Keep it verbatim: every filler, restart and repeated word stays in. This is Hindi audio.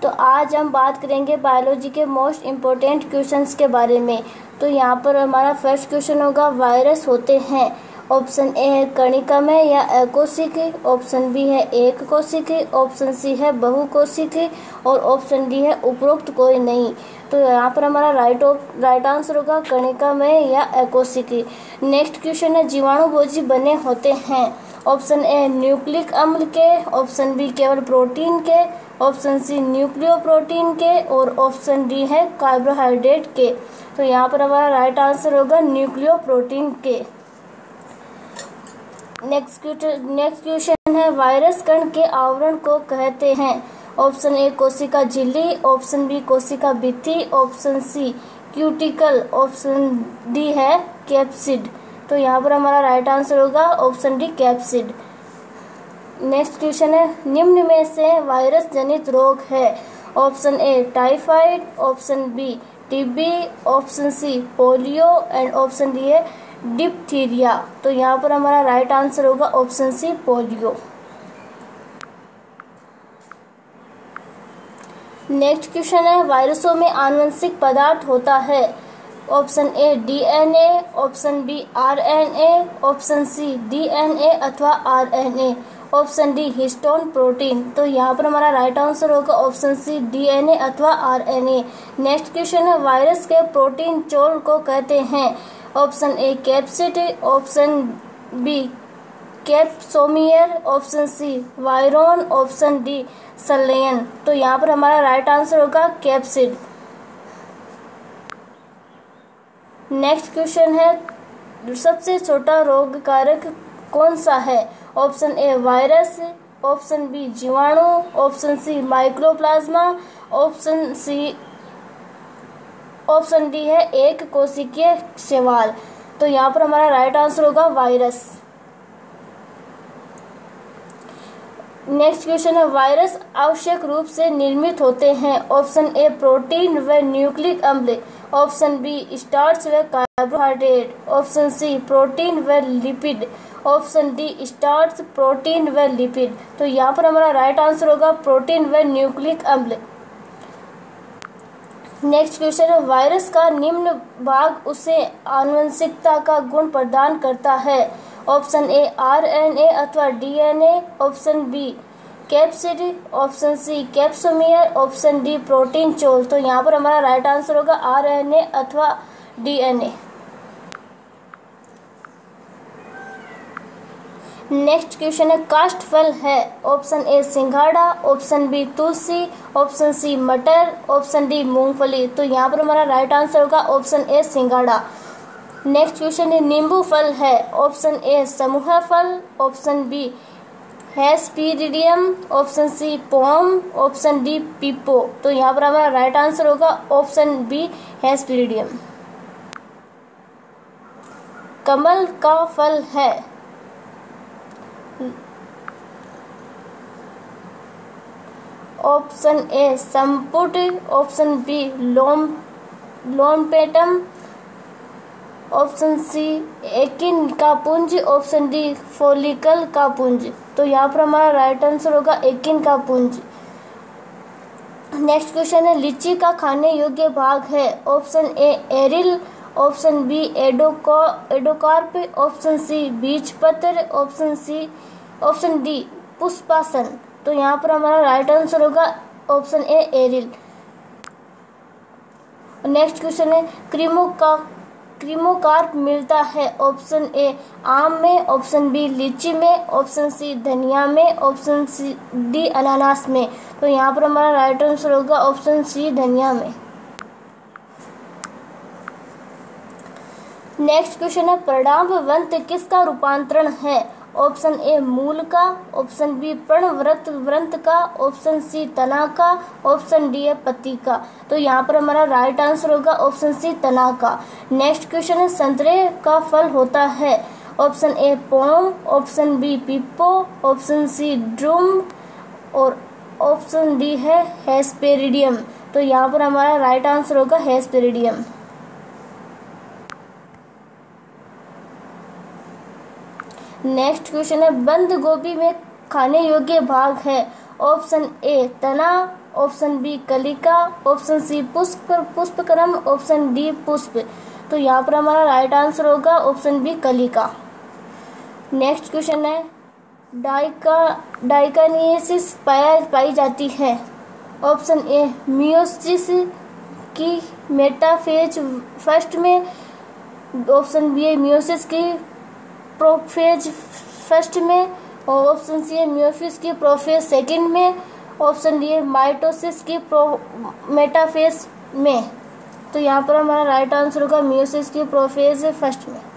तो आज हम बात करेंगे बायोलॉजी के मोस्ट इम्पोर्टेंट क्वेश्चंस के बारे में। तो यहाँ पर हमारा फर्स्ट क्वेश्चन होगा, वायरस होते हैं। ऑप्शन ए है कणिकामय या अकोशिकी, ऑप्शन बी है एक कोशिकी, ऑप्शन सी है बहुकोशिकी और ऑप्शन डी है उपरोक्त कोई नहीं। तो यहाँ पर हमारा राइट राइट आंसर होगा कणिकामय या अकोशिकी। नेक्स्ट क्वेश्चन है, जीवाणुभोजी बने होते हैं। ऑप्शन ए न्यूक्लिक अम्ल के, ऑप्शन बी केवल प्रोटीन के, ऑप्शन सी न्यूक्लियोप्रोटीन के और ऑप्शन डी है कार्बोहाइड्रेट के। तो यहाँ पर हमारा राइट आंसर होगा न्यूक्लियोप्रोटीन के। नेक्स्ट नेक्स्ट क्वेश्चन है, वायरस कण के आवरण को कहते हैं। ऑप्शन ए कोशिका झिल्ली, ऑप्शन बी कोशिका भित्ति, option C cuticle, option D है कैप्सिड। तो यहाँ पर हमारा राइट आंसर होगा option D capsid. Next question है, निम्न में से वायरस जनित रोग है। Option A typhoid, option B TB, option C polio and option D है डिप्थीरिया। तो यहाँ पर हमारा राइट आंसर होगा option C polio. Next question है, वायरसों में आनुवंशिक पदार्थ होता है। Option A DNA, option B RNA, option C DNA अथवा RNA, option D histone protein. तो यहाँ पर हमारा राइट आंसर होगा ऑप्शन सी डीएनए अथवा आरएनए। नेक्स्ट क्वेश्चन है, वायरस के प्रोटीन चोल को कहते हैं। Option A capsid, option B capsomere, option C virion, option D सलेयन। तो यहाँ पर हमारा राइट आंसर होगा कैप्सिड। नेक्स्ट क्वेश्चन है, सबसे छोटा रोगकारक कौन सा है। Option A virus, option B जीवाणु, option C mycoplasma, option C option D है एक कोशिकीय शैवाल। तो यहाँ पर हमारा राइट आंसर होगा वायरस। नेक्स्ट क्वेश्चन है, वायरस आवश्यक रूप से निर्मित होते हैं। ऑप्शन ए प्रोटीन व न्यूक्लिक अम्ल, ऑप्शन बी स्टार्च व कार्बोहाइड्रेट, ऑप्शन सी प्रोटीन व lipid, option D starch protein व लिपिड। तो यहाँ पर हमारा राइट आंसर होगा प्रोटीन व न्यूक्लिक अम्ल। नेक्स्ट क्वेश्चन है, वायरस का निम्न भाग उसे आनुवंशिकता का गुण प्रदान करता है। ऑप्शन ए आरएनए अथवा DNA, option B capsid, option C capsomere, option D protein चोल। तो यहाँ पर हमारा राइट आंसर होगा आरएनए अथवा डीएनए। नेक्स्ट क्वेश्चन है, काष्ठफल है। ऑप्शन ए सिंघाड़ा, ऑप्शन बी तुलसी, ऑप्शन सी मटर, ऑप्शन डी मूंगफली। तो यहाँ पर हमारा राइट आंसर होगा ऑप्शन ए सिंघाड़ा। नेक्स्ट क्वेश्चन है, नींबू फल है। ऑप्शन ए समूह फल, option B hesperidium, option C pome, option D pepo. तो यहाँ पर हमारा राइट आंसर होगा ऑप्शन बी हेस्पेरिडियम। कमल का फल है। ऑप्शन ए संपुट, ऑप्शन बी लोम लोमपेटम, ऑप्शन सी एकिन का पुंज, ऑप्शन डी फोलिकल का पुंज। तो यहाँ पर हमारा राइट आंसर होगा एकिन का पुंज। नेक्स्ट क्वेश्चन है, लीची का खाने योग्य भाग है। Option A aril, option B एडोको एडोकार्प, ऑप्शन सी बीजपत्र, ऑप्शन सी ऑप्शन डी पुष्पासन। तो यहाँ पर हमारा राइट आंसर होगा option A aril. Next question है, क्रीमो का क्रीमोकार्प मिलता है। ऑप्शन ए आम में, ऑप्शन बी लीची में, ऑप्शन सी धनिया में, ऑप्शन सी डी अनानास में। तो यहाँ पर हमारा राइट आंसर होगा ऑप्शन सी धनिया में। नेक्स्ट क्वेश्चन है, पर्णाभवंत किसका रूपांतरण है। ऑप्शन ए मूल का, ऑप्शन बी पर्णवृत्त वृंत का, ऑप्शन सी तना का, ऑप्शन डी है पत्ती का। तो यहाँ पर हमारा राइट आंसर होगा ऑप्शन सी तना का। नेक्स्ट क्वेश्चन है, संतरे का फल होता है। Option A pome, option B pepo, option C drupe और ऑप्शन डी है हेस्पेरिडियम। तो यहाँ पर हमारा राइट आंसर होगा हेस्पेरिडियम। नेक्स्ट क्वेश्चन है, बंद गोभी में खाने योग्य भाग है। ऑप्शन ए तना, ऑप्शन बी कलिका, ऑप्शन सी पुष्प पुष्पक्रम, ऑप्शन डी पुष्प। तो यहाँ पर हमारा राइट आंसर होगा ऑप्शन बी कलिका। नेक्स्ट क्वेश्चन है डाइका डाइकानियसिस पाया पाई जाती है। ऑप्शन ए मियोसिस की मेटाफेज फर्स्ट में, ऑप्शन बी है मियोसिस की प्रोफेज फर्स्ट में, और ऑप्शन सी है मियोसिस की प्रोफेज सेकंड में, ऑप्शन डी है माइटोसिस की प्रो मेटाफेज में। तो यहाँ पर हमारा राइट आंसर होगा मियोसिस की प्रोफेज फर्स्ट में।